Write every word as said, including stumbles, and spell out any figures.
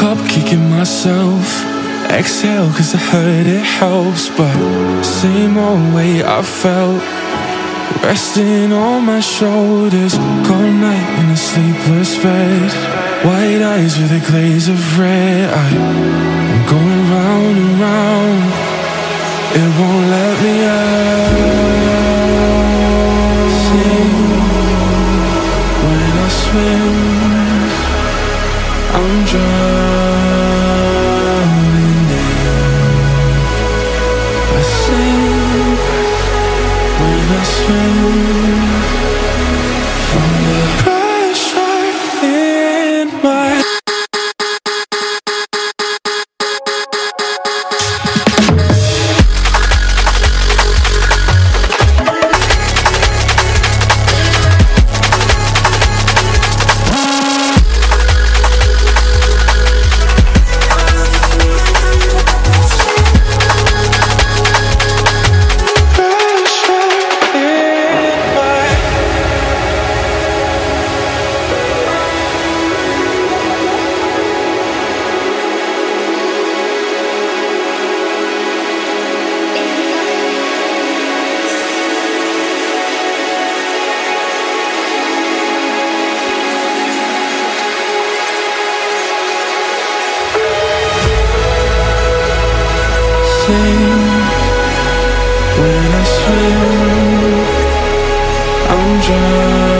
up, kicking myself. Exhale, cause I heard it helps. But same old way I felt, resting on my shoulders. Cold night in a sleepless bed, white eyes with a glaze of red. I, I'm going round and round, it won't let me out. Sing when I swim, I'm drowning in. I sing when I swim from the pressure in my when I swim, I'm drowning.